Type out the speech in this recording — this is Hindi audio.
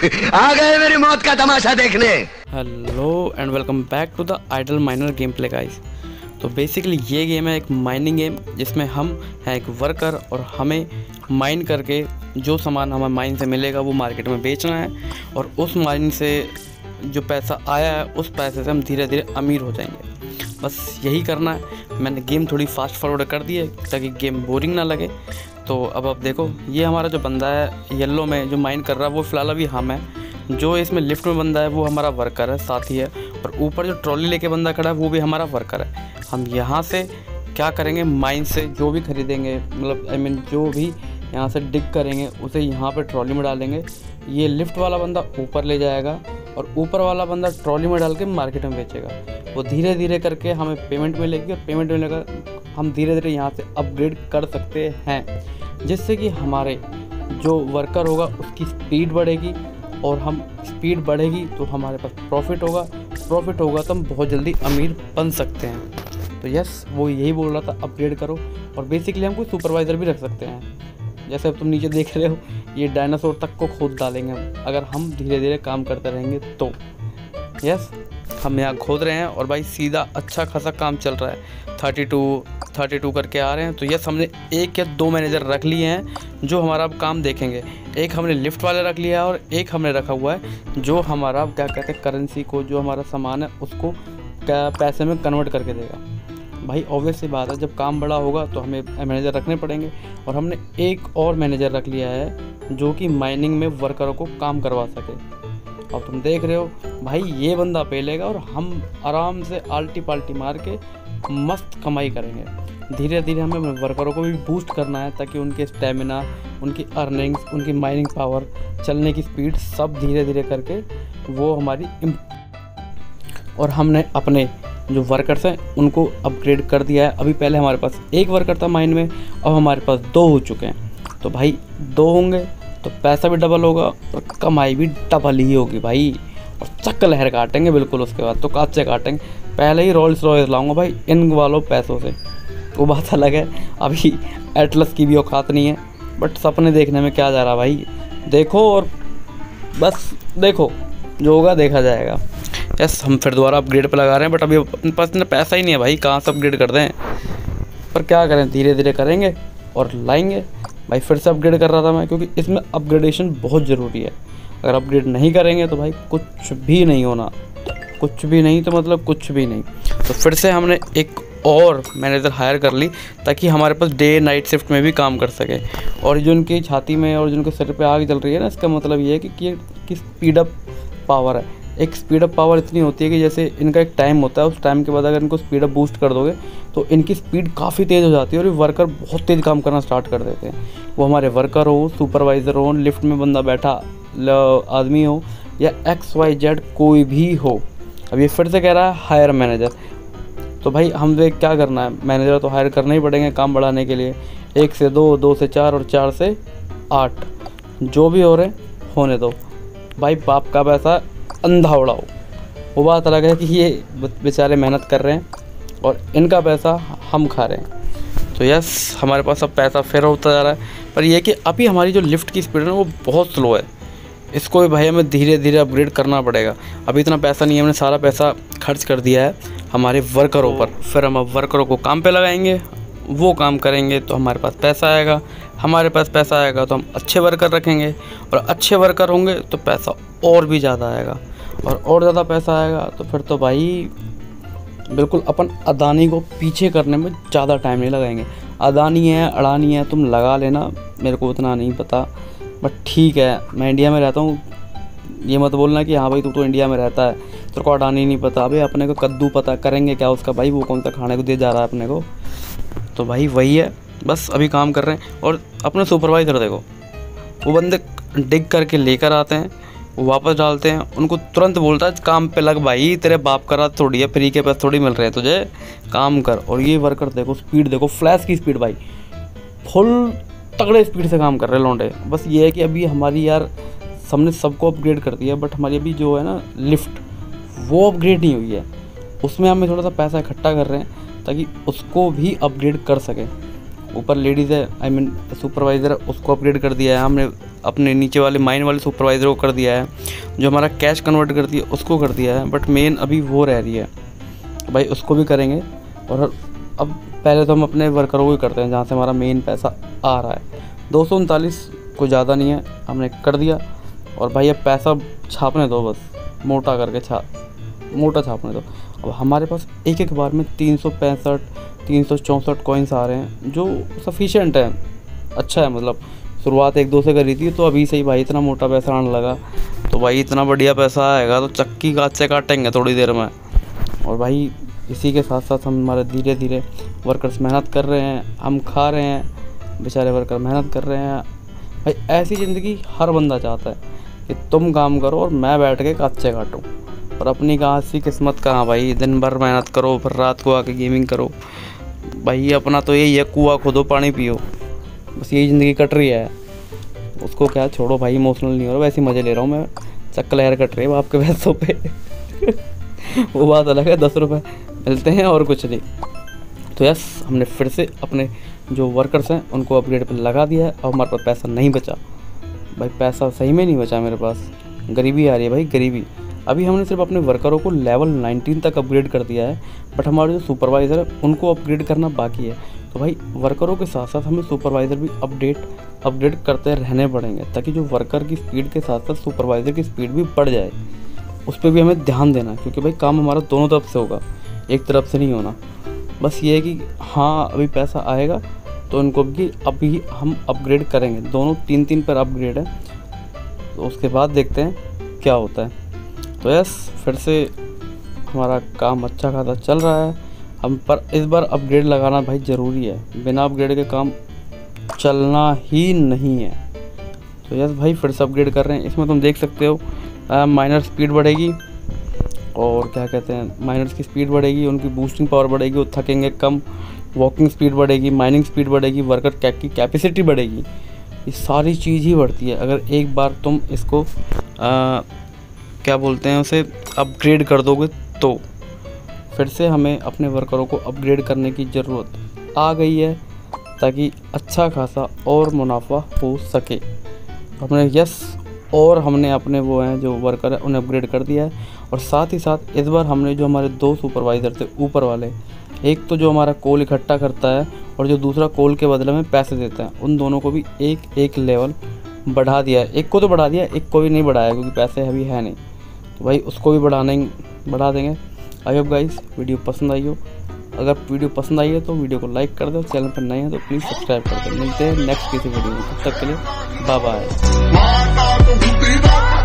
आ गए मेरी मौत का तमाशा देखने। Hello and welcome back to the idle miner game play guys. तो बेसिकली ये गेम है एक माइनिंग गेम जिसमें हम हैं एक वर्कर और हमें माइन करके जो सामान हमें माइन से मिलेगा वो मार्केट में बेचना है और उस माइन से जो पैसा आया है उस पैसे से हम धीरे धीरे अमीर हो जाएंगे। बस यही करना है। मैंने गेम थोड़ी फास्ट फॉरवर्ड कर दी है ताकि गेम बोरिंग ना लगे। तो अब आप देखो, ये हमारा जो बंदा है येलो में जो माइन कर रहा है वो फ़िलहाल अभी हम है। जो इसमें लिफ्ट में बंदा है वो हमारा वर्कर है, साथी है। और ऊपर जो ट्रॉली लेके बंदा खड़ा है वो भी हमारा वर्कर है। हम यहाँ से क्या करेंगे, माइन से जो भी खरीदेंगे, मतलब जो भी यहाँ से डिग करेंगे उसे यहाँ पे ट्रॉली में डालेंगे। ये लिफ्ट वाला बंदा ऊपर ले जाएगा और ऊपर वाला बंदा ट्रॉली में डाल के मार्केट में बेचेगा। वो धीरे धीरे करके हमें पेमेंट मिलेगी और पेमेंट मिलने का हम धीरे धीरे यहाँ से अपग्रेड कर सकते हैं, जिससे कि हमारे जो वर्कर होगा उसकी स्पीड बढ़ेगी और हम स्पीड बढ़ेगी तो हमारे पास प्रॉफिट होगा तो हम बहुत जल्दी अमीर बन सकते हैं। तो यस, वो यही बोल रहा था, अपग्रेड करो। और बेसिकली हम कोई सुपरवाइज़र भी रख सकते हैं। जैसे अब तुम नीचे देख रहे हो, ये डायनासोर तक को खोद डालेंगे हम, अगर हम धीरे धीरे काम करते रहेंगे तो। यस, हम यहाँ खोद रहे हैं और भाई सीधा अच्छा खासा काम चल रहा है। 32 करके आ रहे हैं। तो यस, हमने 1 या 2 मैनेजर रख लिए हैं जो हमारा अब काम देखेंगे। एक हमने लिफ्ट वाला रख लिया है और एक हमने रखा हुआ है जो हमारा क्या कहते हैं, करेंसी को, जो हमारा सामान है उसको पैसे में कन्वर्ट करके देगा। भाई ऑब्वियस सी बात है, जब काम बड़ा होगा तो हमें मैनेजर रखने पड़ेंगे। और हमने एक और मैनेजर रख लिया है जो कि माइनिंग में वर्करों को काम करवा सके। अब तुम देख रहे हो भाई, ये बंदा पेलेगा और हम आराम से आल्टी पाल्टी मार के मस्त कमाई करेंगे। धीरे धीरे हमें वर्करों को भी बूस्ट करना है ताकि उनके स्टेमिना, उनकी अर्निंग्स, उनकी माइनिंग पावर, चलने की स्पीड सब धीरे धीरे करके वो हमारी और हमने अपने जो वर्कर्स हैं उनको अपग्रेड कर दिया है। अभी पहले हमारे पास 1 वर्कर था माइन में, अब हमारे पास 2 हो चुके हैं। तो भाई 2 होंगे तो पैसा भी डबल होगा और कमाई भी डबल ही होगी भाई। और चक्कर लहर काटेंगे बिल्कुल। उसके बाद तो कांच से काटेंगे। पहले ही रोल्स रॉयस लाऊंगा भाई इन वालों पैसों से। वो बात अलग है, अभी एटलस की भी औकात नहीं है, बट सपने देखने में क्या जा रहा भाई। देखो और बस देखो, जो होगा देखा जाएगा। यस, हम फिर दोबारा अपग्रेड पे लगा रहे हैं, बट अभी अपने पास इतना पैसा ही नहीं है भाई, कहाँ से अपग्रेड कर दें। पर क्या करें, धीरे धीरे करेंगे और लाएंगे। भाई फिर से अपग्रेड कर रहा था मैं, क्योंकि इसमें अपग्रेडेशन बहुत ज़रूरी है। अगर अपग्रेड नहीं करेंगे तो भाई कुछ भी नहीं होना, कुछ भी नहीं तो मतलब कुछ भी नहीं। तो फिर से हमने एक और मैनेजर हायर कर ली ताकि हमारे पास डे नाइट शिफ्ट में भी काम कर सके। और जो उनकी छाती में और जिनके सिर पे आग जल रही है ना, इसका मतलब ये है कि स्पीड अप पावर है। एक स्पीड अप पावर इतनी होती है कि जैसे इनका एक टाइम होता है, उस टाइम के बाद अगर इनको स्पीड अप बूस्ट कर दोगे तो इनकी स्पीड काफ़ी तेज़ हो जाती है और ये वर्कर बहुत तेज़ काम करना स्टार्ट कर देते हैं। वो हमारे वर्कर हो, सुपरवाइज़र हो, लिफ्ट में बंदा बैठा आदमी हो या XYZ कोई भी हो। अब ये फिर से कह रहा है हायर मैनेजर। तो भाई हमें क्या करना है, मैनेजर तो हायर करने ही पड़ेंगे काम बढ़ाने के लिए। 1 से 2, 2 से 4 और 4 से 8, जो भी हो रहे होने दो भाई। बाप का पैसा अंधा उड़ाओ। वो बात अलग है कि ये बेचारे मेहनत कर रहे हैं और इनका पैसा हम खा रहे हैं। तो यस, हमारे पास अब पैसा फिर होता जा रहा है। पर यह कि अभी हमारी जो लिफ्ट की स्पीड है वो बहुत स्लो है। इसको भी भाई हमें धीरे धीरे अपग्रेड करना पड़ेगा। अभी इतना पैसा नहीं है, हमने सारा पैसा खर्च कर दिया है हमारे वर्करों पर। फिर हम अब वर्करों को काम पे लगाएंगे, वो काम करेंगे तो हमारे पास पैसा आएगा। हमारे पास पैसा आएगा तो हम अच्छे वर्कर रखेंगे और अच्छे वर्कर होंगे तो पैसा और भी ज़्यादा आएगा। और ज़्यादा पैसा आएगा तो फिर तो भाई बिल्कुल अपन अदानी को पीछे करने में ज़्यादा टाइम नहीं लगाएंगे। अदानी है, अडानी है, तुम लगा लेना, मेरे को उतना नहीं पता, बट ठीक है, मैं इंडिया में रहता हूँ। ये मत बोलना कि हाँ भाई तू तो इंडिया में रहता है, तेरे को अडानी नहीं पता। अबे अपने को कद्दू पता, करेंगे क्या उसका भाई, वो कौन सा खाने को दे जा रहा है अपने को। तो भाई वही है, बस अभी काम कर रहे हैं। और अपने सुपरवाइज़र देखो, वो बंदे डिग करके लेकर आते हैं, वो वापस डालते हैं, उनको तुरंत बोलता है काम पे लग भाई, तेरे बाप का रात थोड़ी है, फ्री के पैसे थोड़ी मिल रहे हैं तुझे, काम कर। और ये वर्कर देखो, स्पीड देखो, फ्लैश की स्पीड भाई, फुल तगड़े स्पीड से काम कर रहे हैं लौंडे। बस ये है कि अभी हमारी यार हमने सबको अपग्रेड कर दिया, बट हमारी अभी जो है ना लिफ्ट, वो अपग्रेड नहीं हुई है। उसमें हमें थोड़ा सा पैसा इकट्ठा कर रहे हैं ताकि उसको भी अपग्रेड कर सकें। ऊपर लेडीज़ है, आई मीन सुपरवाइज़र है, उसको अपग्रेड कर दिया है हमने। अपने नीचे वाले माइन वाले सुपरवाइज़र को कर दिया है। जो हमारा कैश कन्वर्ट करती है उसको कर दिया है, बट मेन अभी वो रह रही है भाई, उसको भी करेंगे। और अब पहले तो हम अपने वर्करों को ही करते हैं जहाँ से हमारा मेन पैसा आ रहा है। 239 कोई ज़्यादा नहीं है, हमने कर दिया। और भाई अब पैसा छापने दो, बस मोटा करके मोटा छापने दो। अब हमारे पास एक एक बार में 365 364 कॉइन्स आ रहे हैं, जो सफिशेंट है, अच्छा है। मतलब शुरुआत 1-2 से करी थी, तो अभी से ही भाई इतना मोटा पैसा आने लगा। तो भाई इतना बढ़िया पैसा आएगा तो चक्की काट से काटेंगे थोड़ी देर में। और भाई इसी के साथ साथ हम हमारे धीरे धीरे वर्कर्स मेहनत कर रहे हैं, हम खा रहे हैं, बेचारे वर्कर मेहनत कर रहे हैं। भाई ऐसी ज़िंदगी हर बंदा चाहता है कि तुम काम करो और मैं बैठ के कच्चे काटूँ। और अपनी कहाँ सी किस्मत कहाँ भाई, दिन भर मेहनत करो फिर रात को आके गेमिंग करो। भाई अपना तो यही है, कुआं खोदो पानी पियो, बस यही ज़िंदगी कट रही है। उसको क्या छोड़ो भाई, इमोशनल नहीं हो रहा, वैसे मज़े ले रहा हूँ मैं। चक्कर लहर कट रही है आपके पैसों पे वो बात अलग है, 10 रुपये मिलते हैं और कुछ नहीं। तो यस, हमने फिर से अपने जो वर्कर्स हैं उनको अपग्रेड पर लगा दिया है। अब हमारे पास पैसा नहीं बचा भाई, पैसा सही में नहीं बचा मेरे पास। गरीबी आ रही है भाई, गरीबी। अभी हमने सिर्फ अपने वर्करों को लेवल 19 तक अपग्रेड कर दिया है, बट हमारे जो सुपरवाइज़र है उनको अपग्रेड करना बाकी है। तो भाई वर्करों के साथ साथ हमें सुपरवाइज़र भी अपडेट करते रहने पड़ेंगे, ताकि जो वर्कर की स्पीड के साथ साथ सुपरवाइज़र की स्पीड भी बढ़ जाए। उस पर भी हमें ध्यान देना है, क्योंकि भाई काम हमारा दोनों तरफ से होगा, एक तरफ से नहीं होना। बस ये है कि हाँ अभी पैसा आएगा तो इनको भी अभी हम अपग्रेड करेंगे, दोनों 3-3 पर अपग्रेड है। तो उसके बाद देखते हैं क्या होता है। तो यस, फिर से हमारा काम अच्छा खासा चल रहा है हम पर। इस बार अपग्रेड लगाना भाई ज़रूरी है, बिना अपग्रेड के काम चलना ही नहीं है। तो यस भाई, फिर से अपग्रेड कर रहे हैं। इसमें तुम देख सकते हो माइनर स्पीड बढ़ेगी, और क्या कहते हैं, माइनर्स की स्पीड बढ़ेगी, उनकी बूस्टिंग पावर बढ़ेगी, वो थकेंगे कम। वॉकिंग स्पीड बढ़ेगी, माइनिंग स्पीड बढ़ेगी, वर्कर की कैपेसिटी बढ़ेगी। ये सारी चीज़ ही बढ़ती है अगर एक बार तुम इसको क्या बोलते हैं उसे अपग्रेड कर दोगे। तो फिर से हमें अपने वर्करों को अपग्रेड करने की ज़रूरत आ गई है, ताकि अच्छा खासा और मुनाफा हो सके। हमने हमने अपने वो हैं जो वर्कर है उन्हें अपग्रेड कर दिया है। और साथ ही साथ इस बार हमने जो हमारे 2 सुपरवाइज़र थे ऊपर वाले, एक तो जो हमारा कोल इकट्ठा करता है और जो दूसरा कोल के बदले में पैसे देता है, उन दोनों को भी एक लेवल बढ़ा दिया है। एक को तो बढ़ा दिया, एक को भी नहीं बढ़ाया क्योंकि पैसे अभी है नहीं। तो भाई उसको भी बढ़ा देंगे। आई होप गाइस वीडियो पसंद आई हो। अगर वीडियो पसंद आई है तो वीडियो को लाइक कर दो, चैनल पर नए हैं तो प्लीज़ सब्सक्राइब कर दो। मिलते हैं नेक्स्ट किसी वीडियो में, तब तक के लिए बाय बाय।